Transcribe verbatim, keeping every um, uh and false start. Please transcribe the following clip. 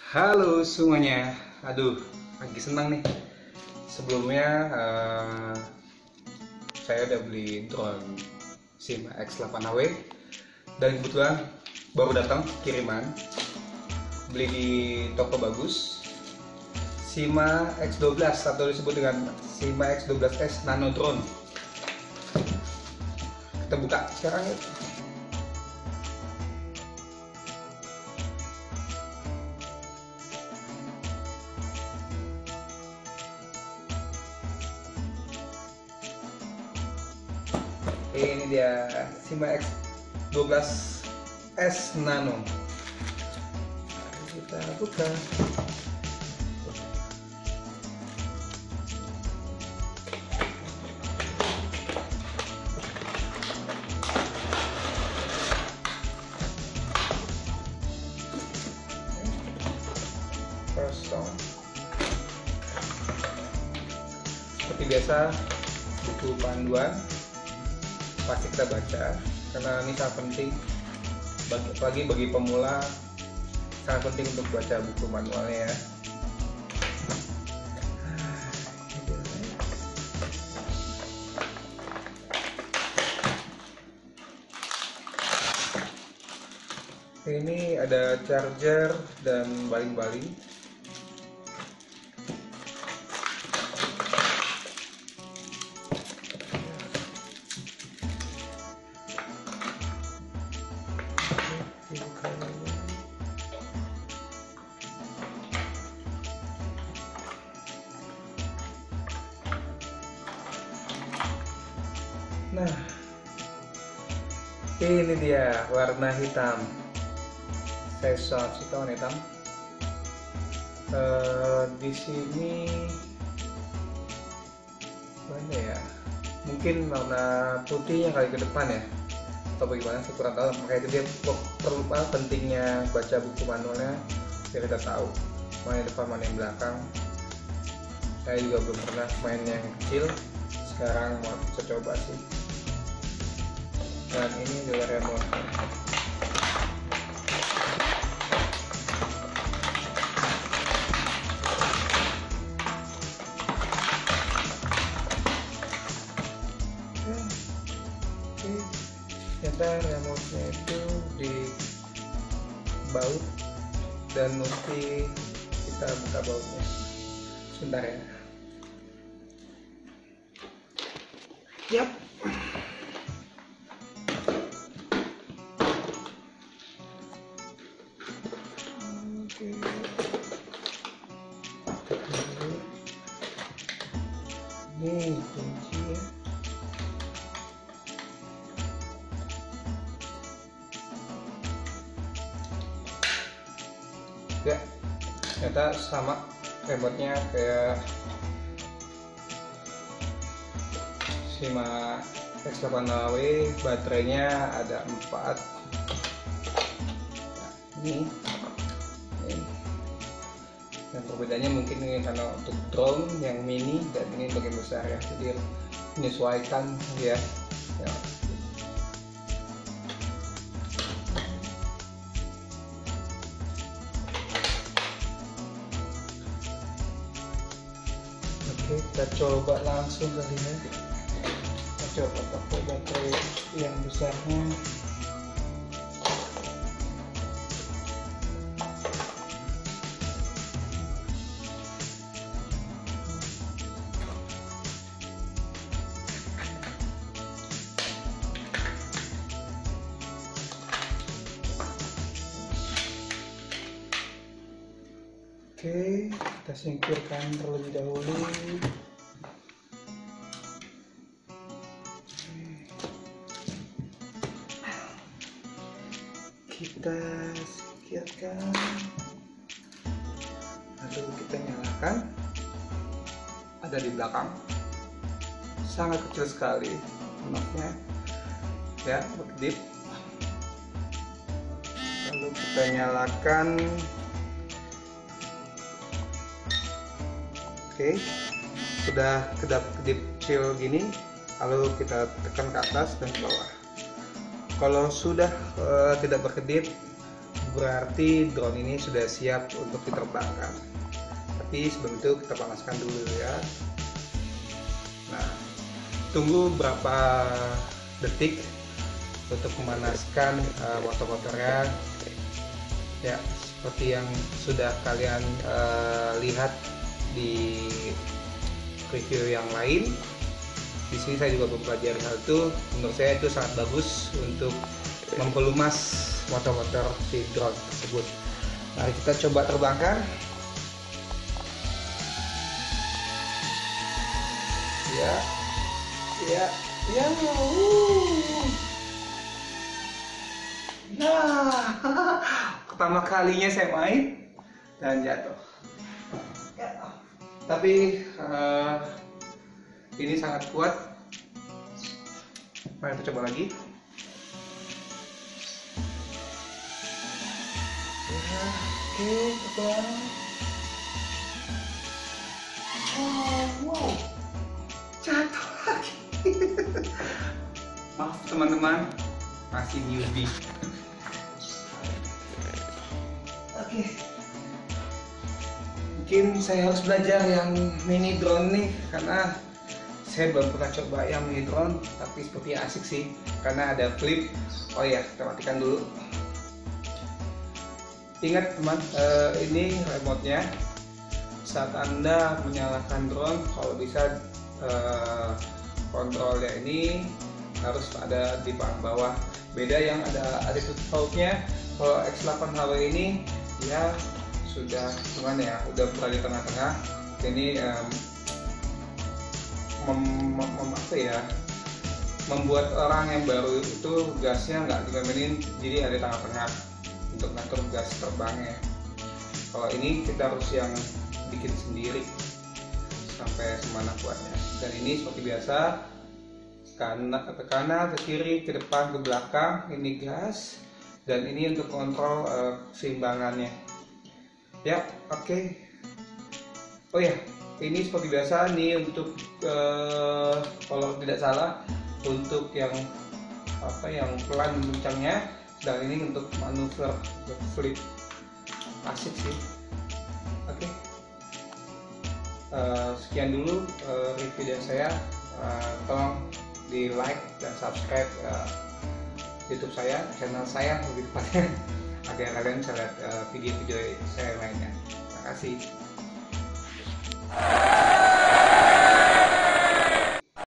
Halo semuanya, aduh lagi senang nih. Sebelumnya uh, saya udah beli drone Sima X delapan H W dan kebetulan baru datang kiriman. Beli di toko bagus, Sima X dua belas atau disebut dengan Sima X dua belas S Nano Drone. Kita buka sekarang ya. Ini dia Sima X dua belas S Nano. Kita buka. Kosong. Seperti biasa, buku panduan pasti kita baca karena ini sangat penting, bagi, apalagi bagi pemula sangat penting untuk baca buku manualnya ya. Ini ada charger dan baling-baling. Nah, ini dia warna hitam. Saya suka warna hitam. Uh, di sini mana ya? Mungkin warna putihnya kali ke depan ya, atau bagaimana? Saya kurang tahu. Makanya itu dia perlu apa pentingnya baca buku manualnya biar kita tahu mana yang depan mana yang belakang. Saya juga belum pernah main yang kecil. Sekarang mau saya coba sih. Dan ini adalah remote. Ternyata remote-nya itu di baut dan mesti kita buka bautnya. Sebentar ya. Yap. Oke. Ini kunci ya. Ya, ternyata sama remote-nya kayak Sima X delapan H W, baterainya ada empat. Nah, ini, ini. Dan perbedaannya mungkin ini karena untuk drone yang mini dan ini bagian besar ya, jadi menyesuaikan ya. Ya. Oke, kita coba langsung kali ya. Kita coba pakai baterai yang besarnya. Oke, kita singkirkan terlebih dahulu. Kita singkirkan, lalu kita nyalakan. Ada di belakang, sangat kecil sekali knob-nya ya, berkedip. Lalu kita nyalakan. Oke, sudah kedap-kedip kecil gini, lalu kita tekan ke atas dan ke bawah. Kalau sudah uh, tidak berkedip, berarti drone ini sudah siap untuk diterbangkan. Tapi sebelum itu kita panaskan dulu ya. Nah, tunggu berapa detik untuk memanaskan uh, motor-motornya ya, seperti yang sudah kalian uh, lihat di review yang lain. Di sini saya juga mempelajari hal itu. Menurut saya itu sangat bagus untuk mempelumas motor-motor si drone tersebut. Mari kita coba terbangkan. Ya, ya, ya. Uh. Nah, pertama kalinya saya main dan jatuh. Ya. Tapi uh, ini sangat kuat. Mari kita coba lagi. Ya, oke, terbang. Oh, wow, jatuh lagi. Maaf teman-teman, masih newbie. Oke, mungkin saya harus belajar yang mini drone nih, karena saya belum pernah coba yang mini drone, tapi seperti asik sih karena ada flip. Oh ya, kita matikan dulu. Ingat teman, uh, ini remote-nya. Saat Anda menyalakan drone, kalau bisa uh, kontrolnya ini harus ada di paling bawah. Beda yang ada attitude mode-nya. Kalau X delapan H W ini dia sudah gimana ya, udah berada di tengah-tengah. Ini um, mem, mem, mem, apa ya, membuat orang yang baru itu gasnya nggak dimainin, jadi ada di tengah-tengah untuk ngatur gas terbangnya. Kalau ini kita harus yang bikin sendiri sampai semana kuatnya. Dan ini seperti biasa, kanan ke kanan, ke kiri, ke depan, ke belakang. Ini gas, dan ini untuk kontrol uh, keseimbangannya. Ya, oke. Okay. Oh ya, ini seperti biasa nih untuk uh, kalau tidak salah untuk yang apa yang pelan mencangnya, dan ini untuk manuver flip. Asik sih. Oke. Okay. Uh, sekian dulu uh, review dari saya. Uh, tolong di like dan subscribe uh, YouTube saya, channel saya lebih tepatnya, agar kalian bisa lihat uh, video-video saya lainnya. Terima kasih.